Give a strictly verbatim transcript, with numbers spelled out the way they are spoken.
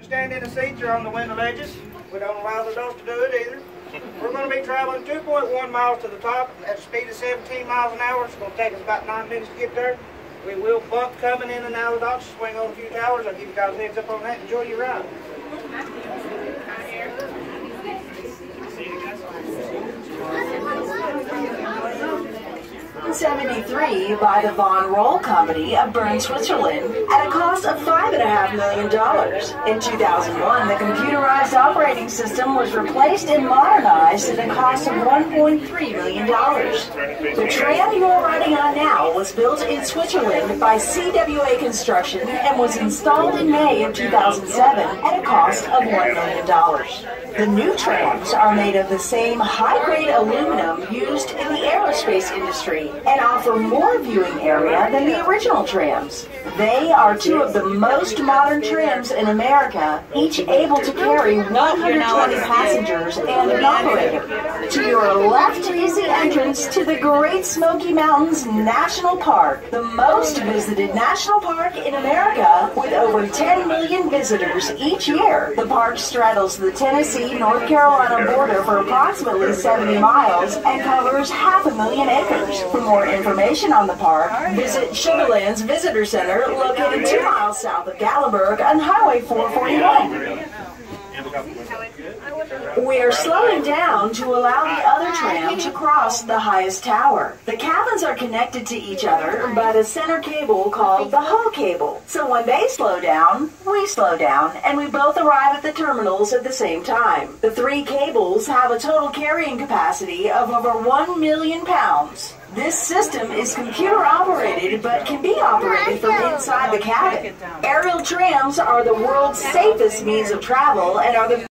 stand in the seats or on the window ledges. We don't allow the adults to do it either. We're going to be traveling two point one miles to the top at a speed of seventeen miles an hour. It's going to take us about nine minutes to get there. We will bump coming in and out of the docks, swing on a few towers. I'll give you guys a heads up on that. Enjoy your ride. nineteen seventy-three by the Von Roll Company of Bern, Switzerland, at a cost of five point five million dollars. In two thousand one, the computerized operating system was replaced and modernized at a cost of one point three million dollars. The tram you are riding on now was built in Switzerland by C W A Construction and was installed in May of two thousand seven at a cost of one million dollars. The new trams are made of the same high-grade aluminum used in the aerospace industry and offer more viewing area than the original trams. They are two of the most modern trams in America, each able to carry one hundred twenty passengers and an operator. To your left is the entrance to the Great Smoky Mountains National Park, the most visited national park in America with over ten million visitors each year. The park straddles the Tennessee-North Carolina border for approximately seventy miles and covers half a million acres. For more information on the park, visit Sugarlands Visitor Center, located two miles south of Gatlinburg on Highway four forty-one. We are slowing down to allow the other tram to cross the highest tower. The cabins are connected to each other by the center cable called the hull cable. So when they slow down, we slow down, and we both arrive at the terminals at the same time. The three cables have a total carrying capacity of over one million pounds. This system is computer operated but can be operated from inside the cabin. Aerial trams are the world's safest means of travel and are the